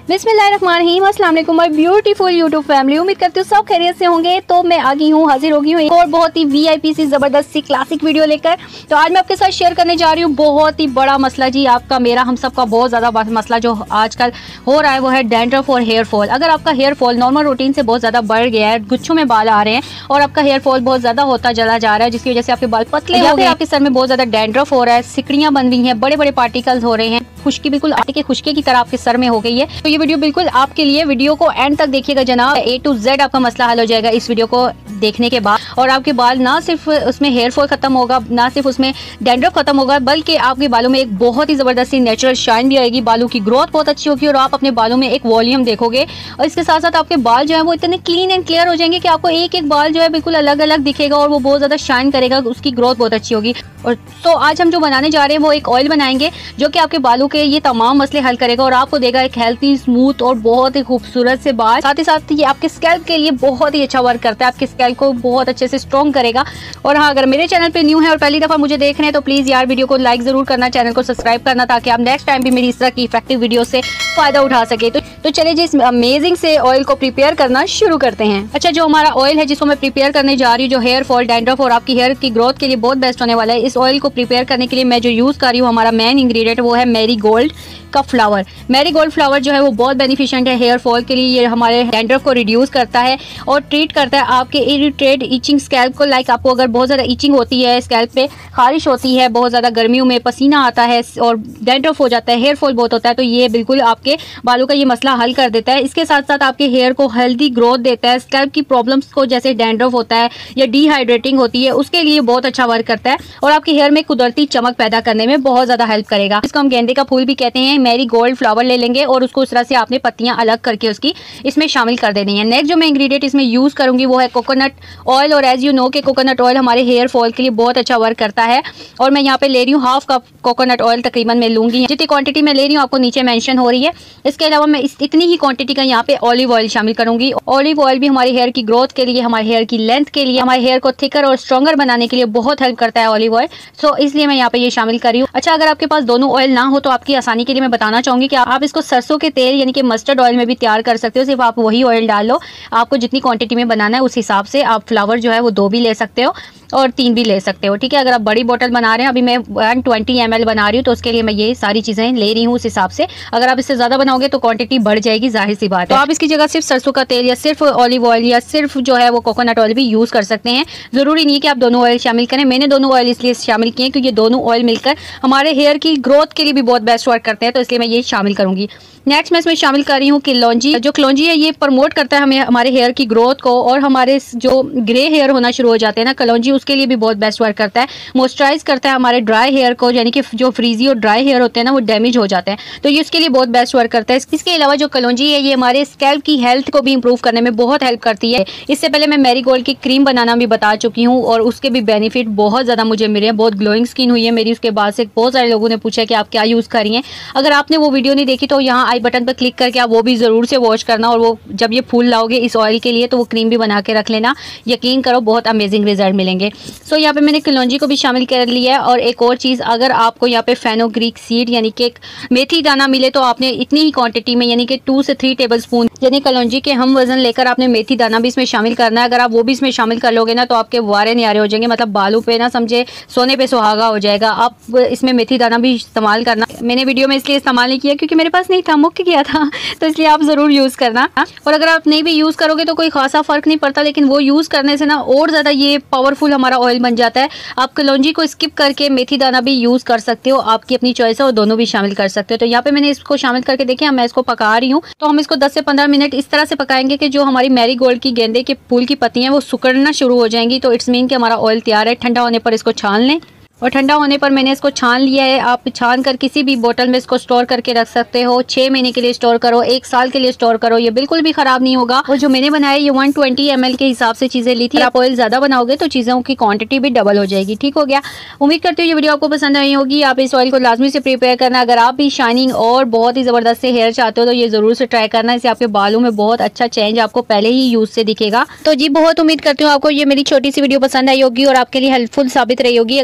बिस्मिल्लाहिर्रहमानिर्रहीम, अस्सलाम वालेकुम माय ब्यूटीफुल यूट्यूब फैमिली। उम्मीद करती हूँ सब खैरियत से होंगे। तो मैं आ गई हूँ, हाजिर हो गई हूँ एक और बहुत ही वीआईपी सी ज़बरदस्त सी क्लासिक वीडियो लेकर। तो आज मैं आपके साथ शेयर करने जा रही हूँ बहुत ही बड़ा मसला जी, आपका मेरा हम सबका बहुत ज़्यादा मसला जो आजकल हो रहा है वो है डैंड्रफ और हेयर फॉल। अगर आपका हेयर फॉल नॉर्मल रूटीन से बहुत ज़्यादा बढ़ गया है, गुच्छों में बाल आ रहे हैं और आपका हेयर फॉल बहुत ज़्यादा होता चला जा रहा है, जिसकी वजह से आपके बाल पतले हो गए, आपके सर में बहुत ज़्यादा डैंड्रफ हो रहा है, सिकड़ियाँ बन रही हैं, बड़े बड़े पार्टिकल्स हो रहे हैं, खुश्की बिल्कुल आटे के खुश्के की तरह आपके सर में हो गई है, तो ये वीडियो बिल्कुल आपके लिए। वीडियो को एंड तक देखिएगा जनाब, A to Z आपका मसला हल हो जाएगा इस वीडियो को देखने के बाद। और आपके बाल ना सिर्फ उसमें हेयर फॉल खत्म होगा, ना सिर्फ उसमें डैंड्रफ खत्म होगा, बल्कि आपके बालों में एक बहुत ही जबरदस्त नेचुरल शाइन भी आएगी, बालों की ग्रोथ बहुत अच्छी होगी और आप अपने बालों में एक वॉल्यूम देखोगे। और इसके साथ साथ आपके बाल जो है वो इतने क्लीन एंड क्लियर हो जाएंगे कि आपको एक एक बाल जो है बिल्कुल अलग अलग दिखेगा और वो बहुत ज्यादा शाइन करेगा, उसकी ग्रोथ बहुत अच्छी होगी। और तो आज हम जो बनाने जा रहे हैं वो एक ऑयल बनाएंगे जो कि आपके बालों के ये तमाम मसले हल करेगा और आपको देगा एक हेल्थी, स्मूथ और बहुत ही खूबसूरत से बाल। साथ ही साथ ये आपके स्कैल्प के लिए बहुत ही अच्छा वर्क करता है, आपके स्कैल्प को बहुत अच्छे से स्ट्रॉन्ग करेगा। और हाँ, अगर मेरे चैनल पे न्यू है और पहली दफा मुझे देख रहे हैं तो प्लीज यार वीडियो को लाइक जरूर करना, चैनल को सब्सक्राइब करना, ताकि आप नेक्स्ट टाइम भी मेरी इस तरह की इफेक्टिव वीडियो से फायदा उठा सके। तो चलिए जी, इस अमेजिंग से ऑयल को प्रिपेयर करना शुरू करते हैं। अच्छा, जो हमारा ऑयल है जिसको मैं प्रिपेयर करने जा रही हूँ, जो हेयर फॉल, डैंड्रफ और आपकी हेयर की ग्रोथ के लिए बहुत बेस्ट होने वाला है, इस ऑयल को प्रिपेयर करने के लिए मैं जो यूज कर रही हूँ, हमारा मेन इंग्रेडिएंट वो है मैरीगोल्ड का फ्लावर। मैरीगोल्ड फ्लावर जो है वो बहुत बेनिफिशिएंट है हेयर फॉल के लिए। ये हमारे डैंड्रफ को रिड्यूस करता है और ट्रीट करता है आपके इरिटेट इचिंग स्कैल्प को। लाइक आपको अगर बहुत ज़्यादा इचिंग होती है, स्कैल्प पे खारिश होती है, बहुत ज़्यादा गर्मियों में पसीना आता है और डैंड्रफ हो जाता है, हेयर फॉल बहुत होता है, तो ये बिल्कुल आपके बालों का ये मसला हल कर देता है। इसके साथ साथ आपके हेयर को हेल्दी ग्रोथ देता है, स्कैल्प की प्रॉब्लम्स को जैसे डैंड्रफ होता है या डिहाइड्रेटिंग होती है उसके लिए बहुत अच्छा वर्क करता है और आपके हेयर में कुदरती चमक पैदा करने में बहुत ज़्यादा हेल्प करेगा। इसको हम गेंदे का फूल भी कहते हैं। मैरीगोल्ड फ्लावर ले लेंगे और उसको उस तरह से आपने पत्तियां अलग करके उसकी इसमें शामिल कर देनी है। नेक्स्ट जो मैं इंग्रेडिएंट इसमें यूज करूंगी वो है कोकोनट ऑयल। और एज यू नो कि कोकोनट ऑयल हमारे हेयर फॉल के लिए बहुत अच्छा वर्क करता है और मैं यहाँ पे ले रही हूँ हाफ कप कोकोनट ऑयल तकरीबन मैं लूंगी। जितनी क्वांटिटी मैं ले रही हूँ आपको नीचे मेंशन हो रही है। इसके अलावा मैं इतनी ही क्वांटिटी का यहाँ पे ऑलिव ऑयल शामिल करूंगी। ऑलिव ऑयल भी हमारे हेयर की ग्रोथ के लिए, हमारे हेयर की लेंथ के लिए, हमारे हेयर को थिकर और स्ट्रॉन्गर बनाने के लिए बहुत हेल्प करता है ऑलिव ऑयल। सो इसलिए मैं यहाँ पे ये शामिल कर रही हूँ। अच्छा, अगर आपके पास दोनों ऑयल ना हो तो आपकी आसानी के लिए मैं बताना चाहूंगी कि आप इसको सरसों के तेल यानी कि मस्टर्ड ऑयल में भी तैयार कर सकते हो। सिर्फ आप वही ऑयल डाल लो, आपको जितनी क्वांटिटी में बनाना है उस हिसाब से आप फ्लावर जो है वो 2 भी ले सकते हो और 3 भी ले सकते हो, ठीक है। अगर आप बड़ी बोतल बना रहे हैं, अभी मैं 120 ml बना रही हूँ, तो उसके लिए मैं ये सारी चीज़ें ले रही हूँ उस हिसाब से। अगर आप इससे ज़्यादा बनाओगे तो क्वांटिटी बढ़ जाएगी, जाहिर सी बात है। तो आप इसकी जगह सिर्फ सरसों का तेल या सिर्फ ऑलिव ऑयल या सिर्फ जो है वो कोकोनट ऑयल भी यूज़ कर सकते हैं। ज़रूरी नहीं है कि आप दोनों ऑयल शामिल करें। मैंने दोनों ऑयल इसलिए शामिल किए क्योंकि ये दोनों ऑयल मिलकर हमारे हेयर की ग्रोथ के लिए भी बहुत बेस्ट वर्क करते हैं, तो इसलिए मैं ये शामिल करूँगी। नेक्स्ट मैं इसमें शामिल कर रही हूँ कलौंजी। जो कलौंजी है ये प्रमोट करता है हमें हमारे हेयर की ग्रोथ को और हमारे जो ग्रे हेयर होना शुरू हो जाते हैं ना, कलौंजी उसके लिए भी बहुत बेस्ट वर्क करता है। मॉइस्चराइज करता है हमारे ड्राई हेयर को, यानी कि जो फ्रीजी और ड्राई हेयर होते हैं ना वो डैमेज हो जाते हैं, तो ये उसके लिए बहुत बेस्ट वर्क करता है। इसके अलावा जो कलौंजी है ये हमारे स्कैल्प की हेल्थ को भी इंप्रूव करने में बहुत हेल्प करती है। इससे पहले मैं मैरीगोल्ड की क्रीम बनाना भी बता चुकी हूँ और उसके भी बेनिफिट बहुत ज़्यादा मुझे मिले हैं। बहुत ग्लोइंग स्किन हुई है मेरी उसके बाद से। बहुत सारे लोगों ने पूछा कि आप क्या यूज़ कर रही हैं। अगर आपने वो वीडियो नहीं देखी तो यहाँ आई बटन पर क्लिक करके आप वो भी ज़रूर से वॉच करना और वो जब ये फूल लाओगे इस ऑयल के लिए तो वो क्रीम भी बना के रख लेना। यकीन करो बहुत अमेजिंग रिजल्ट मिलेंगे। सो यहाँ पे मैंने कलौंजी को भी शामिल कर लिया है। और एक और चीज़, अगर आपको यहाँ पे फेनोग्रीक सीड यानी कि मेथी दाना मिले तो आपने इतनी ही क्वांटिटी में यानी कि 2 से 3 टेबलस्पून यानी कलौंजी के हम वजन लेकर आपने मेथी दाना भी इसमें शामिल करना है। अगर आप वो भी इसमें शामिल कर लोगे ना तो आपके वारे न्यारे हो जाएंगे, मतलब बालों पे ना समझे सोने पे सुहागा हो जाएगा। आप इसमें मेथी दाना भी इस्तेमाल करना। मैंने वीडियो में इसलिए इस्तेमाल नहीं किया क्योंकि मेरे पास नहीं था, मुक्क गया था, तो इसलिए आप ज़रूर यूज़ करना। और अगर आप नहीं भी यूज़ करोगे तो कोई खासा फ़र्क नहीं पड़ता, लेकिन वो यूज़ करने से ना और ज़्यादा ये पावरफुल हमारा ऑयल बन जाता है। आप कलौंजी को स्किप करके मेथी दाना भी यूज़ कर सकते हो, आपकी अपनी चॉइस है, और दोनों भी शामिल कर सकते हो। तो यहाँ पे मैंने इसको शामिल करके देखिए, मैं इसको पका रही हूँ। तो हम इसको 10 से 15 मिनट इस तरह से पकाएंगे कि जो हमारी मैरीगोल्ड की गेंदे के फूल की पत्तियाँ वो सुकड़ना शुरू हो जाएंगी। तो इट्स मीन कि हमारा ऑयल तैयार है। ठंडा होने पर इसको छान लें और ठंडा होने पर मैंने इसको छान लिया है। आप छान कर किसी भी बोतल में इसको स्टोर करके रख सकते हो। 6 महीने के लिए स्टोर करो, 1 साल के लिए स्टोर करो, ये बिल्कुल भी खराब नहीं होगा। और जो मैंने बनाया ये 120 ml के हिसाब से चीज़ें ली थी। आप ऑयल ज़्यादा बनाओगे तो चीज़ों की क्वांटिटी भी डबल हो जाएगी। ठीक हो गया। उम्मीद करती हूँ ये वीडियो आपको पसंद आई होगी। आप इस ऑयल को लाजमी से प्रिपेयर करना। अगर आप भी शाइनिंग और बहुत ही ज़बरदस्त से हेयर चाहते हो तो ये ज़रूर से ट्राई करना। इससे आपके बालों में बहुत अच्छा चेंज आपको पहले ही यूज़ से दिखेगा। तो जी बहुत उम्मीद करती हूँ आपको ये मेरी छोटी सी वीडियो पसंद आई होगी और आपके लिए हेल्पफुल साबित रही होगी। अगर ऐसा ही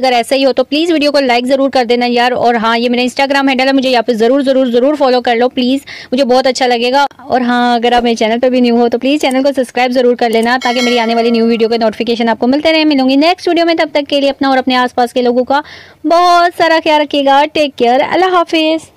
हो तो प्लीज़ वीडियो को लाइक ज़रूर कर देना यार। और हाँ, ये मेरा इंस्टाग्राम हैंडल है, मुझे यहाँ पे ज़रूर फॉलो कर लो प्लीज़, मुझे बहुत अच्छा लगेगा। और हाँ, अगर आप मेरे चैनल पर भी न्यू हो तो प्लीज़ चैनल को सब्सक्राइब ज़रूर कर लेना, ताकि मेरी आने वाली न्यू वीडियो के नोटिफिकेशन आपको मिलते रहे। मिलूंगी नेक्स्ट वीडियो में, तब तक के लिए अपना और अपने आसपास के लोगों का बहुत सारा ख्याल रखिएगा। टेक केयर, अल्लाह हाफिज़।